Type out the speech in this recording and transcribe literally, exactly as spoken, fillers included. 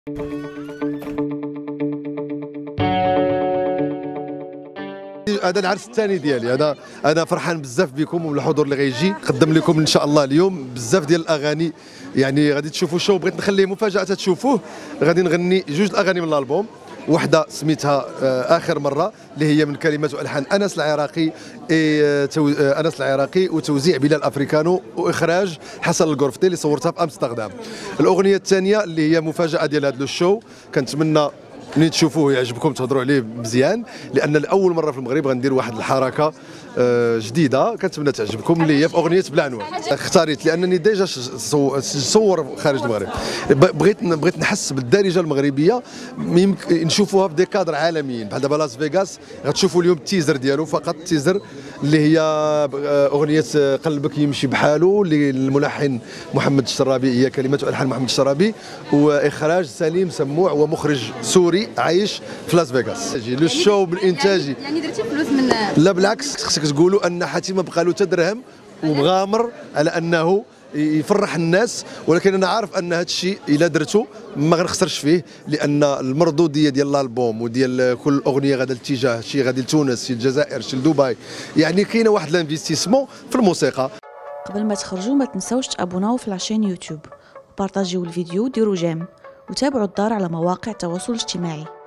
هذا العرس الثاني ديالي. انا انا فرحان بزاف بكم وبالحضور اللي غيجي. نقدم لكم ان شاء الله اليوم بزاف ديال الاغاني، يعني غادي تشوفوا شو بغيت نخليه مفاجاه تشوفوه. غادي نغني جوج الاغاني من الالبوم، وحده سميتها اخر مره اللي هي من كلمات والحان انس العراقي، انس العراقي وتوزيع بلال افريكانو واخراج حسن القرفطي اللي صورتها في امستردام. الاغنيه الثانيه اللي هي مفاجاه ديال هذا الشو، كنتمنى ملي تشوفوه يعجبكم تهضروا عليه مزيان، لان لاول مره في المغرب غندير واحد الحركه جديده كنتمنى تعجبكم، اللي هي في اغنيه بلا عنوان. اختاريت لانني ديجا صور خارج المغرب، بغيت بغيت نحس بالدارجه المغربيه، يمكن نشوفوها في دي كادر عالميين بحال دابا لاس فيغاس. غتشوفوا اليوم التيزر ديالو، فقط التيزر اللي هي اغنيه قلبك يمشي بحاله للملحن محمد الشرابي، هي كلمات والحان محمد الشرابي واخراج سليم سموع ومخرج سوري عايش في لاس فيغاس. لو شو بالانتاجي يعني درتي فلوس من؟ لا بالعكس، خصك تقولوا ان حاتم ما بقى له حتى درهم، ومغامر على انه يفرح الناس، ولكن انا عارف ان هذا الشيء الا درته ما غنخسرش فيه، لان المردوديه ديال الالبوم وديال كل اغنيه غادا الاتجاه، شي غادي لتونس، شي للجزائر، شي لدبي، يعني كاينه واحد الانفستيسمون في الموسيقى. قبل ما تخرجوا ما تنساوش تابوناو في لاشين يوتيوب وبارطاجيو الفيديو وديروا جيم وتابعوا الدار على مواقع التواصل الاجتماعي.